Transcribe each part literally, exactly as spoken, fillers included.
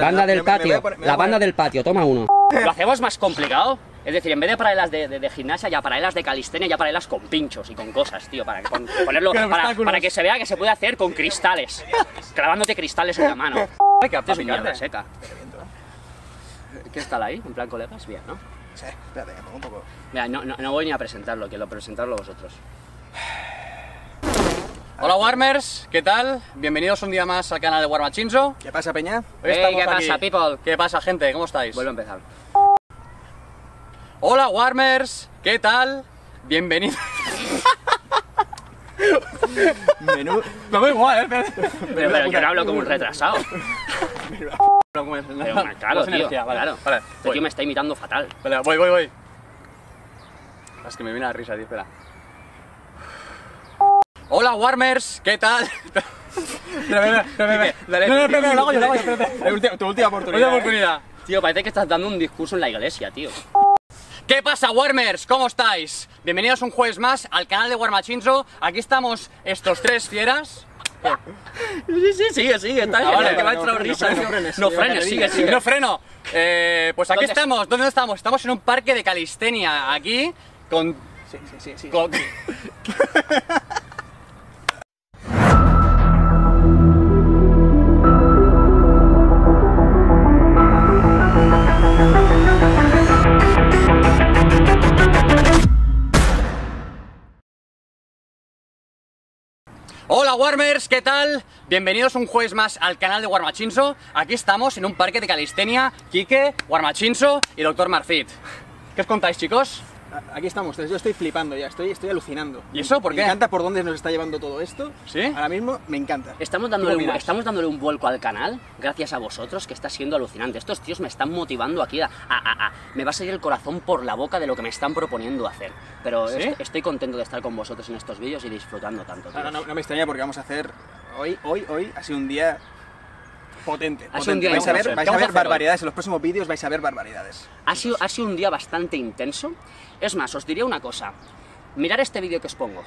Banda del patio, la banda del patio, toma uno. Lo hacemos más complicado. Es decir, en vez de paralelas de, de, de gimnasia, ya paralelas de calistenia, ya paralelas con pinchos y con cosas, tío, para, con, ponerlo, para, para que se vea que se puede hacer con cristales, clavándote cristales en la mano. Ay, que Esto es mierda seca. ¿Qué tal ahí? En plan colegas, bien, ¿no? Sí, espérate, que pongo un poco. Mira, no, no, no voy ni a presentarlo, quiero presentarlo vosotros. Hola Warmers, ¿qué tal? Bienvenidos un día más al canal de Warmachinzo. ¿Qué pasa, Peña? Hoy Hey, estamos ¿qué aquí. pasa, people? ¿Qué pasa, gente? ¿Cómo estáis? Vuelvo a empezar. Hola Warmers, ¿qué tal? Bienvenidos. Menú. Me voy igual, ¿eh? Pero, pero yo no hablo como un retrasado. Pero, Pero, claro, tío, energía, vale, claro. vale, Este voy. tío me está imitando fatal. Vale, voy, voy, voy. Es que me viene la risa, tío, espera. Hola Warmers, ¿qué tal? Espera, espera, espera, espera. Dale. No, no, espera, lo hago yo, lo hago yo, espérate. La última- Tu última oportunidad. Otra ¿eh? oportunidad. Tío, parece que estás dando un discurso en la iglesia, tío. ¿Qué pasa, Warmers? ¿Cómo estáis? Bienvenidos un jueves más al canal de Warmachinzo. Aquí estamos estos tres fieras. Sí, sí, sigue, sigue, está Ah, vale, que me ha no, entrado no risa. frenes, no frenes, No sí, frenes, batería, sigue, sí. sigue. No freno. Eh, pues aquí ¿Dónde estamos. ¿Dónde estamos? Estamos en un parque de calistenia. Aquí con... Sí, sí, sí, sí. con... Hola Warmers, ¿qué tal? Bienvenidos un jueves más al canal de Warmachinzo. Aquí estamos en un parque de calistenia. Quique, Warmachinzo y Doctor Marfit. ¿Qué os contáis, chicos? Aquí estamos, yo estoy flipando ya, estoy, estoy alucinando. ¿Y eso por me qué? Me encanta por dónde nos está llevando todo esto. ¿Sí? Ahora mismo me encanta. Estamos ¿Tú dándole, qué un, opinas? estamos dándole un vuelco al canal, gracias a vosotros, que está siendo alucinante. Estos tíos me están motivando aquí a, a- a- a- me va a salir el corazón por la boca de lo que me están proponiendo hacer. Pero ¿Sí? est- estoy contento de estar con vosotros en estos vídeos y disfrutando tanto, tío. No, no, no, no me extraña porque vamos a hacer... Hoy, hoy, hoy ha sido un día potente. Ha sido un potente. día vais a ver, intenso. vais ¿Qué a vamos a ver hacer hoy? barbaridades, en los próximos vídeos vais a ver barbaridades. Ha sido, ha sido un día bastante intenso. Es más, os diría una cosa. Mirad este vídeo que os pongo.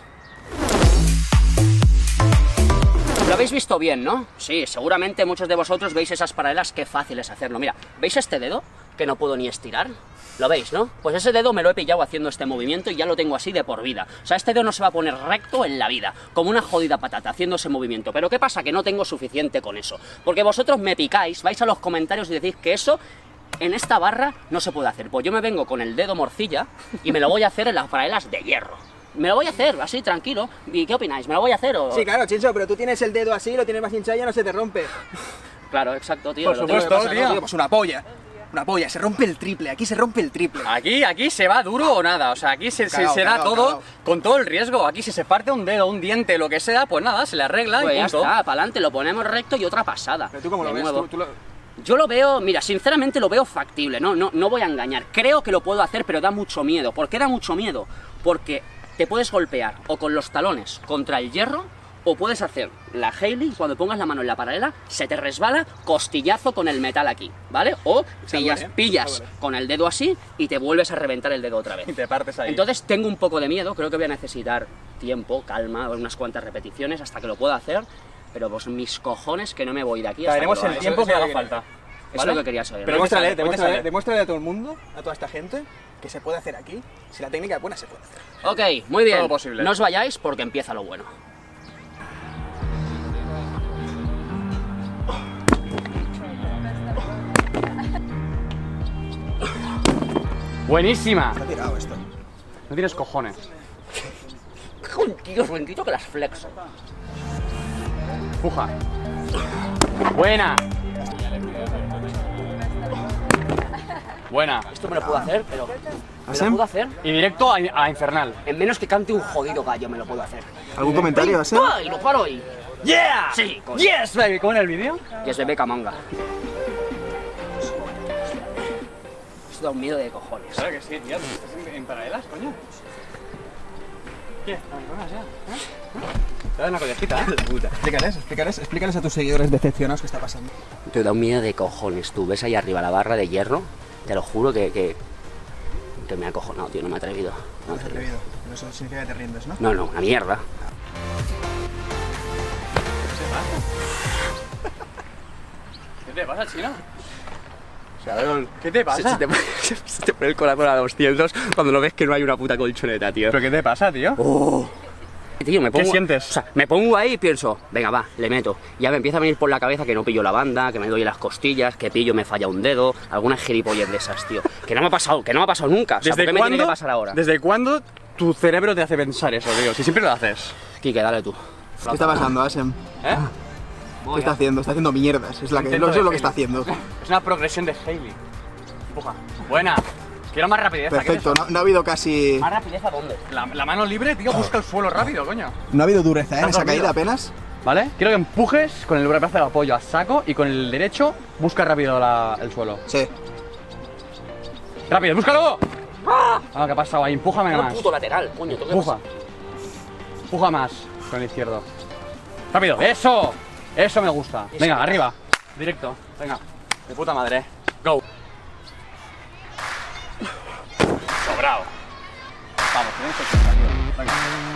Lo habéis visto bien, ¿no? Sí, seguramente muchos de vosotros veis esas paralelas, qué fácil es hacerlo. Mira, ¿veis este dedo? Que no puedo ni estirar. ¿Lo veis, no? Pues ese dedo me lo he pillado haciendo este movimiento y ya lo tengo así de por vida. O sea, este dedo no se va a poner recto en la vida, como una jodida patata, haciendo ese movimiento. Pero ¿qué pasa? Que no tengo suficiente con eso. Porque vosotros me picáis, vais a los comentarios y decís que eso... en esta barra no se puede hacer, pues yo me vengo con el dedo morcilla y me lo voy a hacer en las paralelas de hierro. Me lo voy a hacer, así, tranquilo. ¿Y qué opináis? ¿Me lo voy a hacer o...? Sí, claro, Chincho, pero tú tienes el dedo así, lo tienes más hinchado y ya no se te rompe. Claro, exacto, tío. Por lo tengo- supuesto. ¿Qué pasa, tío. no, Pues una polla. Una polla, se rompe el triple, aquí se rompe el triple. Aquí, aquí se va duro o nada, o sea, aquí se, se- Cagao, se da cagao, todo cagao. con todo el riesgo. Aquí si se parte un dedo, un diente, lo que sea, pues nada, se le arregla Pues y ya punto. está, para adelante, lo ponemos recto y otra pasada. Pero tú cómo lo De ves, nuevo. tú, tú lo... Yo lo veo, mira, sinceramente lo veo factible, no, no, no voy a engañar. Creo que lo puedo hacer, pero da mucho miedo. ¿Por qué da mucho miedo? Porque te puedes golpear o con los talones contra el hierro, o puedes hacer la Hailey, cuando pongas la mano en la paralela, se te resbala, costillazo con el metal aquí, ¿vale? O Esa pillas, duele, ¿eh? pillas Esa duele. con el dedo así y te vuelves a reventar el dedo otra vez. Y te partes ahí. Entonces tengo un poco de miedo, creo que voy a necesitar tiempo, calma, unas cuantas repeticiones hasta que lo pueda hacer, pero pues mis cojones que no me voy de aquí hasta Traeremos que lo el haga. tiempo eso que es haga lo que falta. Eso ¿vale? es lo que quería saber. Pero Demuéstrale, hoy te sale, hoy te demuéstrale, sale. demuéstrale a todo el mundo, a toda esta gente, que se puede hacer aquí. Si la técnica es buena, se puede hacer. Ok, muy bien. Todo posible. No os vayáis porque empieza lo bueno. Buenísima. Está tirado esto. No tienes cojones. Tío, bendito que las flexo. Puja. Buena. Buena. Esto me lo puedo hacer, pero... ¿Me ¿Así? lo puedo hacer? Y directo a, a infernal. En menos que cante un jodido gallo me lo puedo hacer. ¿Algún comentario, Asem? ¡Ah! Y lo paro ahí. ¡Yeah! Sí, coño. ¡Yes, baby! ¿Cómo era el vídeo? Y es bebé camanga. Esto da un miedo de cojones. Claro que sí, tío. ¿Estás en, en paralelas, coño? ¿Qué? ¿Abandonas ya? ¿Eh? Te da una collejita, ¿eh? Explícales, explícales, explícales a tus seguidores decepcionados qué está pasando. Te da un miedo de cojones, tú. ¿Ves ahí arriba la barra de hierro? Te lo juro que... que, que me ha acojonado, tío. No me he atrevido. No me he atrevido. Pero eso significa que te rindes, ¿no? No, no, una mierda. ¿Qué te te pasa, chino? O sea, veo el- ¿Qué te pasa? Se, se te, pone- se te pone el corazón a doscientos cuando lo ves que no hay una puta colchoneta, tío. ¿Pero qué te pasa, tío? Oh. Tío, me pongo, sientes? O sea, me pongo ahí y pienso, venga, va, le meto. Ya me empieza a venir por la cabeza que no pillo la banda, que me doy las costillas, que pillo, me falla un dedo, algunas gilipollas de esas, tío. Que no me ha pasado, que no me ha pasado nunca. O sea, ¿por qué me tiene que pasar ahora? ¿Desde cuándo tu cerebro te hace pensar eso, tío? Si siempre lo haces. Quique, dale tú. ¿Qué está pasando, Asem? ¿Eh? ¿Qué está haciendo? Está haciendo mierdas. Es la que, Intento eso es lo que de está Hailey. haciendo. Es una progresión de Hailey. Empuja. Buena. Quiero más rapidez. ¿qué es Perfecto, eso? no, no ha habido casi. ¿Más rapidez a dónde? La, la mano libre, tío, busca el suelo rápido, coño. No ha habido dureza, ¿eh? En ¿Estás esa dormido? caída apenas. ¿Vale? Quiero que empujes con el brazo de apoyo a saco y con el derecho busca rápido la- el suelo. Sí. ¡Rápido, búscalo! ¡Ah! ¿Qué ha pasado ahí? Empújame No, más. puto lateral, coño. ¿tú qué Empuja. Empuja más con el izquierdo. ¡Rápido! ¡Eso! Eso me gusta. Y Venga, se- arriba. Directo. Venga. De puta madre. Go. Sobrado. Vamos, tenemos que tío. Venga.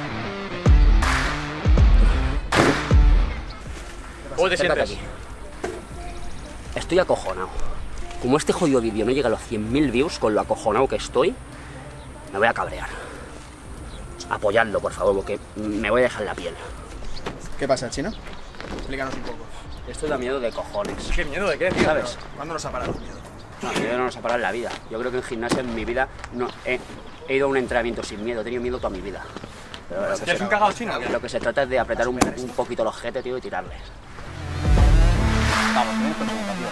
¿Cómo te Acércate sientes? aquí. Estoy acojonado. Como este jodido vídeo no llega a los cien mil views, con lo acojonado que estoy, me voy a cabrear. Apoyadlo, por favor, porque me voy a dejar la piel. ¿Qué pasa, Chino? Explícanos un poco. Esto da miedo de cojones. ¿Qué miedo de qué, tío? ¿Sabes? ¿Cuándo nos ha parado el miedo? No, miedo no nos ha parado en la vida. Yo creo que en gimnasia en mi vida no he, he ido a un entrenamiento sin miedo. He tenido miedo toda mi vida. Pero lo que, ¿Eres se, un cagado chino? lo que se trata es de apretar un, un poquito el ojete, tío, y tirarle. Vamos, tenemos concentración.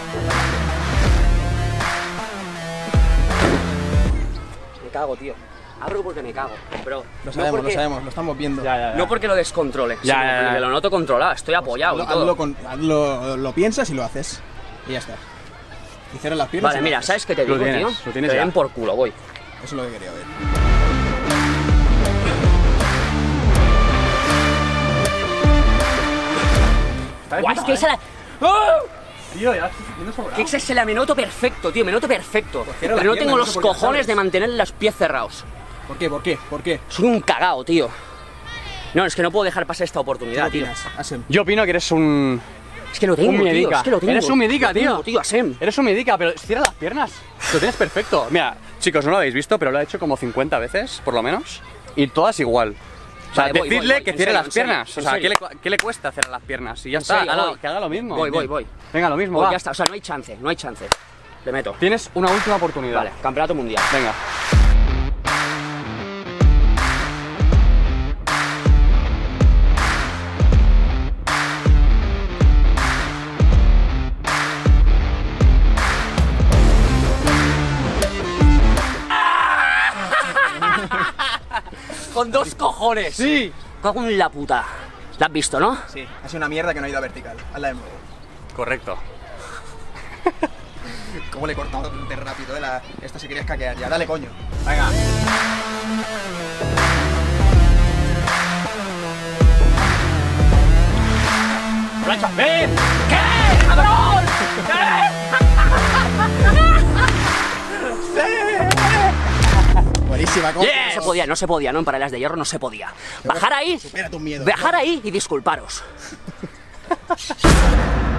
Me cago, tío. Abro porque me cago. Pero Lo no sabemos, porque, lo sabemos, lo estamos viendo. Ya, ya, ya. No porque lo descontrole, Ya, sino ya, ya. porque lo noto controlado. Estoy apoyado y Hazlo, todo. hazlo con- hazlo- lo piensas y lo haces. Y ya está. Y cierras las piernas. Vale, y lo mira, haces. ¿sabes qué te Lo digo, tienes, tío? lo tienes Te ya. den por culo, voy. Eso es lo que quería ver. Está de Guau, puta es que esa madre. la... ¡Ah! Tío, ya estoy viendo sobrado. Que esa se la me noto perfecto, tío, me noto perfecto. cierra Pero las no piernas, tengo no los sé por qué, cojones ¿sabes? de mantener los pies cerrados. ¿Por qué? ¿Por qué? ¿Por qué? Soy un cagao, tío. No, es que no puedo dejar pasar esta ¿Qué oportunidad, tío. opinas, Asem? Yo opino que eres un... Es que lo tengo, Un tío, miedica. es que lo tengo. Eres un miedica, Lo tengo, tío. tío, Asem. Eres un medica, pero cierra las piernas. Lo tienes perfecto. Mira, chicos, no lo habéis visto, pero lo ha hecho como cincuenta veces, por lo menos. Y todas igual. O sea, Vale, voy, decidle voy, voy. que En cierre serio, las en serio, piernas. en O sea, ¿qué serio. le, cu- ¿qué le cuesta cerrar las piernas? Y ya En está, serio, haga- voy. que haga lo mismo. Voy, voy, voy. Venga, lo mismo, Voy, va. ya está, o sea, no hay chance, no hay chance. Le meto. Tienes una última oportunidad. Vale, campeonato mundial. Venga. Con dos cojones. Sí. Cago en la puta. ¿La has visto, no? Sí, ha sido una mierda que no ha ido a vertical. Hazla de nuevo. Correcto. ¿Cómo le he cortado de rápido? Eh? La... Esta se quería escaquear ya. Dale, coño. Venga. ¡Plancha! ¡Ven! ¿Qué, cabrón? Buenísima, ¿cómo? No se podía, no se podía, no en paralelas de hierro no se podía. Bajar ahí, Supera tu miedo. bajar ahí y disculparos.